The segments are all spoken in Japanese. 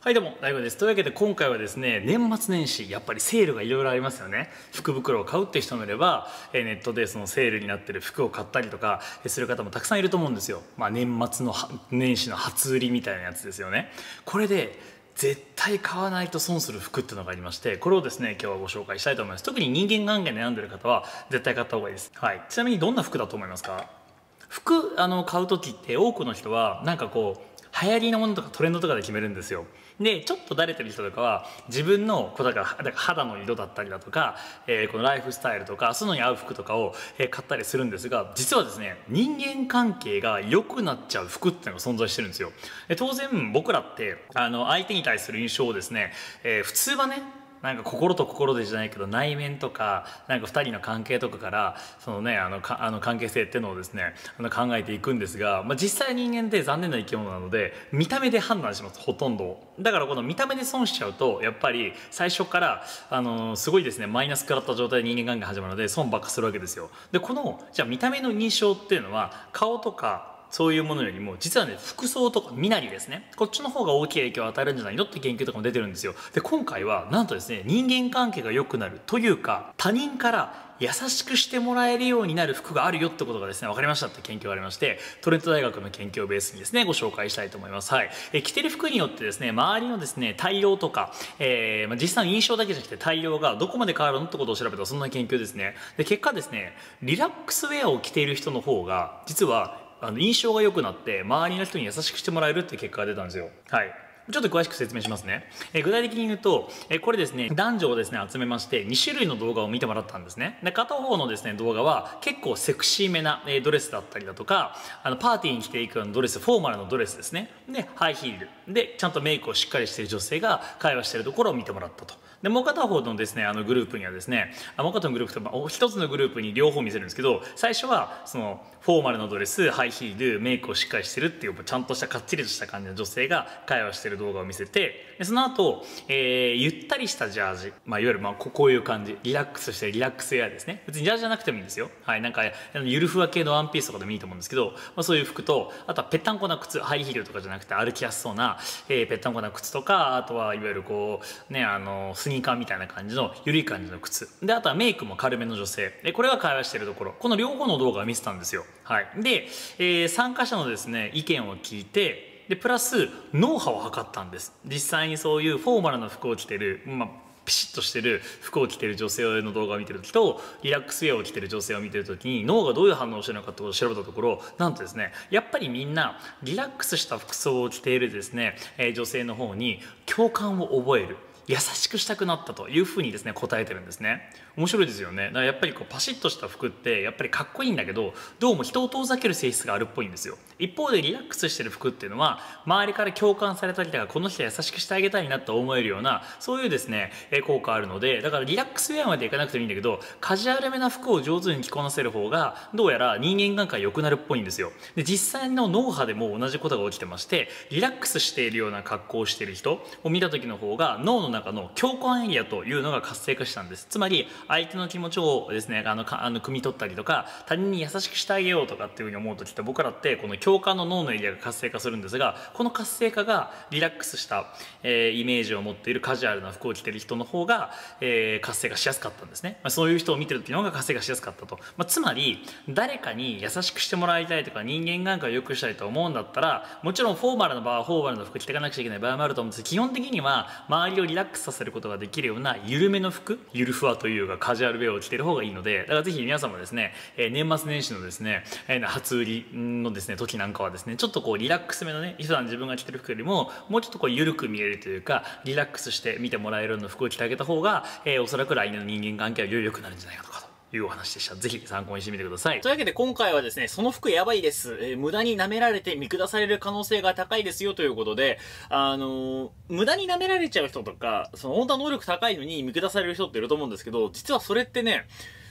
はいどうも、大悟です。というわけで今回はですね、年末年始、やっぱりセールがいろいろありますよね。福袋を買うって人もいれば、ネットでそのセールになってる服を買ったりとかする方もたくさんいると思うんですよ。年末の年始の初売りみたいなやつですよね。これで、絶対買わないと損する服っていうのがありまして、これをですね、今日はご紹介したいと思います。特に人間関係で悩んでる方は、絶対買った方がいいです。はい。ちなみにどんな服だと思いますか？服、買う時って多くの人は、なんかこう、流行りのものとかトレンドとかで決めるんですよ。でちょっとだれてる人とかは自分のだから肌の色だったりだとか、このライフスタイルとかそういうのに合う服とかを、買ったりするんですが、実はですね、人間関係が良くなっちゃう服っていうのが存在してるんですよ。当然僕らって相手に対する印象をですね、普通はね、なんか心と心でじゃないけど内面とかなんか2人の関係とかからそのね関係性っていうのをですね考えていくんですが、実際人間って残念な生き物なので見た目で判断します、ほとんど。だからこの見た目で損しちゃうとやっぱり最初からすごいですねマイナス食らった状態で人間関係始まるので損ばっかするわけですよ。でこのじゃあ見た目の印象っていうのは顔とかそういうものよりも実はね、服装とか身なりですね、こっちの方が大きい影響を与えるんじゃないのって研究とかも出てるんですよ。で今回はなんとですね、人間関係が良くなるというか他人から優しくしてもらえるようになる服があるよってことがですね分かりましたって研究がありまして、トレント大学の研究をベースにですねご紹介したいと思います。はい。着てる服によってですね周りのですね対応とか、実際の印象だけじゃなくて対応がどこまで変わるのってことを調べたそんな研究ですね。で結果ですね、リラックスウェアを着ている人の方が実は印象が良くなって周りの人に優しくしてもらえるっていう結果が出たんですよ。はい。ちょっと詳しく説明しますね。具体的に言うと、これですね、男女をですね、集めまして、2種類の動画を見てもらったんですね。で、片方のですね、動画は、結構セクシーめなドレスだったりだとか、パーティーに着ていくようなドレス、フォーマルのドレスですね。で、ハイヒール。で、ちゃんとメイクをしっかりしている女性が会話しているところを見てもらったと。で、もう片方のですね、グループにはですね、もう片方のグループと、一つのグループに両方見せるんですけど、最初は、その、フォーマルのドレス、ハイヒール、メイクをしっかりしてるっていう、ちゃんとしたかっちりとした感じの女性が会話してる動画を見せて、でその後、ゆったりしたジャージ、いわゆるこういう感じ、リラックスしてリラックスウェアですね。別にジャージじゃなくてもいいんですよ。はい、なんかゆるふわ系のワンピースとかでもいいと思うんですけど、そういう服と、あとはぺったんこな靴、ハイヒールとかじゃなくて歩きやすそうな、ぺったんこな靴とか、あとはいわゆるこうねスニーカーみたいな感じのゆるい感じの靴で、あとはメイクも軽めの女性で、これが会話してるところ、この両方の動画を見せたんですよ。はい。で、参加者のですね意見を聞いて、でプラスノウハウを測ったんです。実際にそういうフォーマルな服を着てる、ピシッとしてる服を着てる女性の動画を見てる時とリラックスウェアを着てる女性を見てる時に脳がどういう反応をしてるのかってことを調べたところ、なんとですね、やっぱりみんなリラックスした服装を着ているですね、女性の方に共感を覚える、優しくしたくなったというふうにですね答えてるんですね。面白いですよね。だからやっぱりこうパシッとした服ってやっぱりかっこいいんだけど、どうも人を遠ざける性質があるっぽいんですよ。一方でリラックスしてる服っていうのは周りから共感されたりとか、この人優しくしてあげたいなと思えるようなそういうですね効果あるので、だからリラックスウェアまでいかなくてもいいんだけど、カジュアルめな服を上手に着こなせる方がどうやら人間関係が良くなるっぽいんですよ。で実際の脳波でも同じことが起きてまして、リラックスしているような格好をしている人を見た時の方が脳の中の共感エリアというのが活性化したんです。つまり相手の気持ちをですね汲み取ったりとか、他人に優しくしてあげようとかっていうふうに思う時って僕らってこの共感の脳のエリアが活性化するんですが、この活性化がリラックスした、イメージを持っているカジュアルな服を着ている人の方が、活性化しやすかったんですね。そういう人を見てる時の方が活性化しやすかったと。つまり誰かに優しくしてもらいたいとか人間関係を良くしたいと思うんだったら、もちろんフォーマルの場はフォーマルの服着ていかなくちゃいけない場合もあると思うんですけど、基本的には周りをリラックスさせることができるような緩めの服、ゆるふわというかカジュアルウェアを着てる方がいいので、だからぜひ皆さんもですね、年末年始のですね、初売りのですね時なんかはですね、ちょっとこうリラックスめのね、普段自分が着てる服よりももうちょっとこう緩く見えるというかリラックスして見てもらえるような服を着てあげた方が、おそらく来年の人間関係はより良くなるんじゃないかとかというお話でした。ぜひ参考にしてみてください。というわけで今回はですね、その服やばいです。無駄に舐められて見下される可能性が高いですよということで、無駄に舐められちゃう人とか、その本当は能力高いのに見下される人っていると思うんですけど、実はそれってね、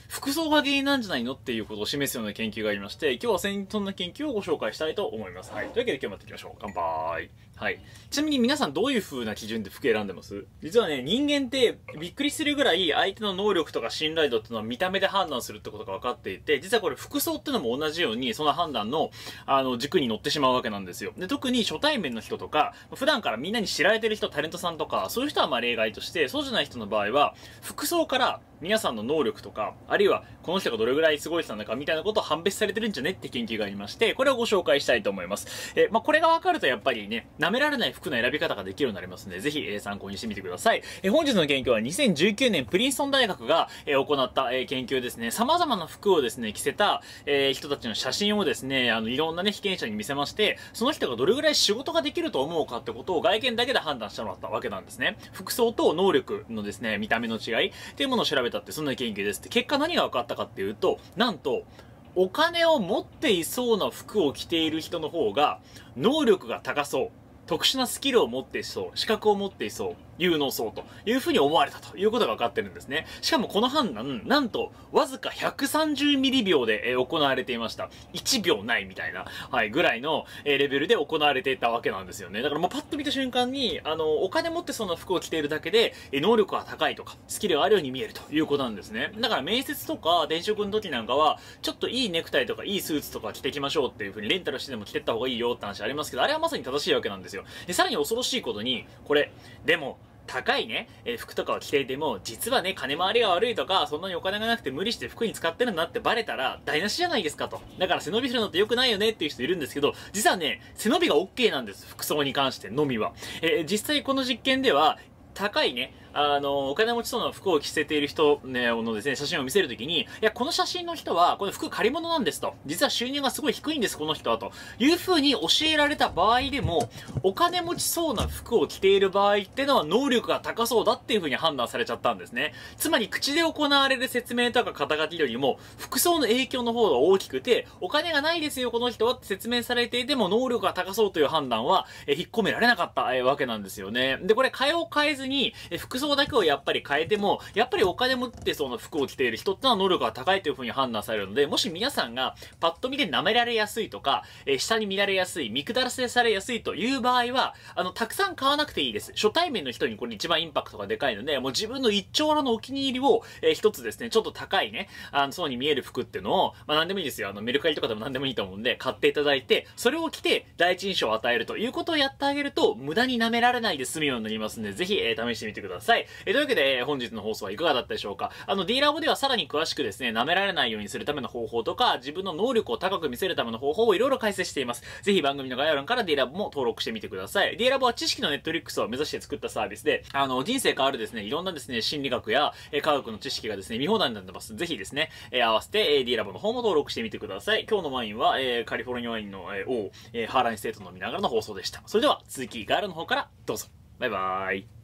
服装が原因なんじゃないのっていうことを示すような研究がありまして、今日はそんな研究をご紹介したいと思います。はい。というわけで今日もやっていきましょう。乾杯。はい。ちなみに皆さんどういう風な基準で服選んでます？実はね、人間ってびっくりするぐらい相手の能力とか信頼度っていうのは見た目で判断するってことが分かっていて、実はこれ服装っていうのも同じようにその判断の軸に乗ってしまうわけなんですよ。で、特に初対面の人とか、普段からみんなに知られてる人、タレントさんとか、そういう人はまあ例外として、そうじゃない人の場合は、服装から皆さんの能力とか、あるいはこの人がどれぐらいすごい人なのかみたいなことを判別されてるんじゃねって研究がありまして、これをご紹介したいと思います。これが分かるとやっぱりね、舐められない服の選び方ができるようになりますので、ぜひ、参考にしてみてください。本日の研究は2019年プリンストン大学が、行った、研究ですね。様々な服をですね、着せた、人たちの写真をですね、いろんなね、被験者に見せまして、その人がどれぐらい仕事ができると思うかってことを外見だけで判断してもらったわけなんですね。服装と能力のですね、見た目の違いっていうものを調べたって、そんな研究です。結果何が分かったかっていうと、なんと、お金を持っていそうな服を着ている人の方が、能力が高そう。特殊なスキルを持っていそう、資格を持っていそう、有能そうというふうに思われたということが分かってるんですね。しかもこの判断、なんと、わずか130ミリ秒で行われていました。1秒ないみたいな、はい、ぐらいのレベルで行われていたわけなんですよね。だからもうパッと見た瞬間に、お金持ってその服を着ているだけで、能力が高いとか、スキルがあるように見えるということなんですね。だから面接とか転職の時なんかは、ちょっといいネクタイとかいいスーツとか着てきましょうっていうふうにレンタルしてでも着てった方がいいよって話ありますけど、あれはまさに正しいわけなんですよ。で、さらに恐ろしいことに、これ、でも、高いね、服とかを着ていても、実はね、金回りが悪いとか、そんなにお金がなくて無理して服に使ってるんだってバレたら、台無しじゃないですかと。だから背伸びするのって良くないよねっていう人いるんですけど、実はね、背伸びが OK なんです。服装に関してのみは。実際この実験では、高いね、お金持ちそうな服を着せている人、ね、のですね、写真を見せるときに、いや、この写真の人は、この服借り物なんですと。実は収入がすごい低いんです、この人はと。いう風に教えられた場合でも、お金持ちそうな服を着ている場合ってのは能力が高そうだっていう風に判断されちゃったんですね。つまり、口で行われる説明とか肩書きよりも、服装の影響の方が大きくて、お金がないですよ、この人はって説明されていても、能力が高そうという判断は、引っ込められなかった、わけなんですよね。で、これ、変えずに、服装だけをやっぱり変えても、やっぱりお金持ってそうな服を着ている人ってのは能力が高いという風に判断されるので、もし皆さんがパッと見で舐められやすいとか、下に見られやすい、見下らせされやすいという場合は、たくさん買わなくていいです。初対面の人にこれ一番インパクトがでかいので、もう自分の一丁羅のお気に入りを、一つですね、ちょっと高いね、そうに見える服っていうのを、何でもいいですよ。メルカリとかでも何でもいいと思うんで、買っていただいて、それを着て第一印象を与えるということをやってあげると、無駄に舐められないで済むようになりますので、ぜひ、試してみてください。というわけで、本日の放送はいかがだったでしょうか。D ラボではさらに詳しくですね、舐められないようにするための方法とか、自分の能力を高く見せるための方法をいろいろ解説しています。ぜひ番組の概要欄から D ラボも登録してみてください。D ラボは知識のネットリックスを目指して作ったサービスで、人生変わるですね、いろんなですね、心理学や科学の知識がですね、見放題になってます。ぜひですね、合わせて D ラボの方も登録してみてください。今日のワインは、カリフォルニアワインの、ハーラインステート飲みながらの放送でした。それでは、続き概要欄の方からどうぞ。バイバーイ。